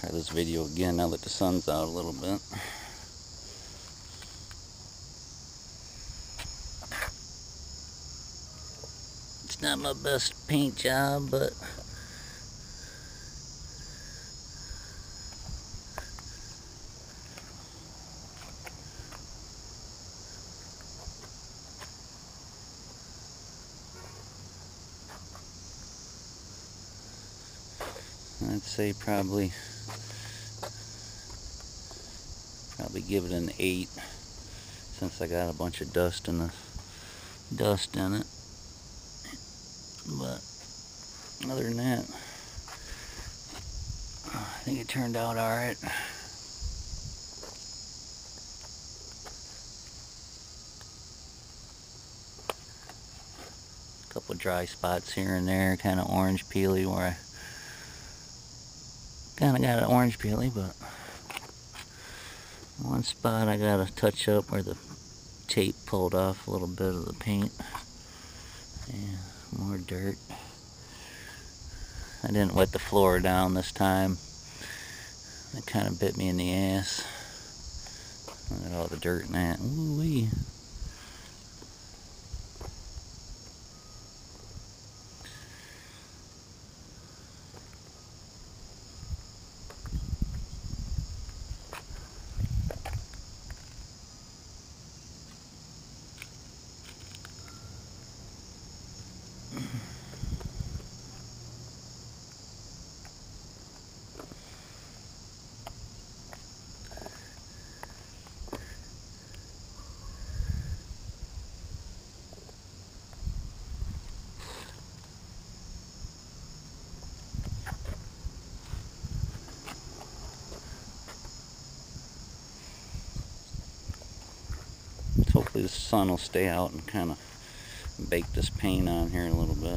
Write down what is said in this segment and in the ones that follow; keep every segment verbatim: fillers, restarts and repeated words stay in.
Try this video again now that the sun's out a little bit. It's not my best paint job, but I'd say probably probably give it an eight, since I got a bunch of dust in the dust in it. But other than that, I think it turned out all right. A couple dry spots here and there, kind of orange peely where I kind of got an orange peely, but one spot I got to touch up where the tape pulled off a little bit of the paint. Yeah, more dirt. I didn't wet the floor down this time. It kind of bit me in the ass. Look at all the dirt in that. Ooh-wee. Hopefully the sun will stay out and kind of bake this paint on here a little bit.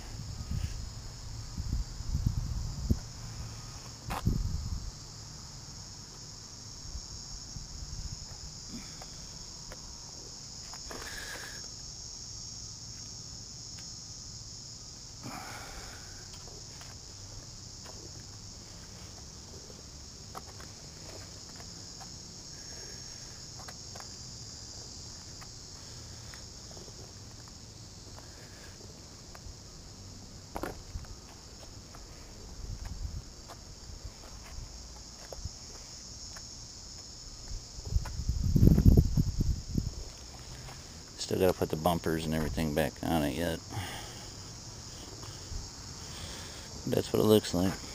Still gotta put the bumpers and everything back on it yet. That's what it looks like.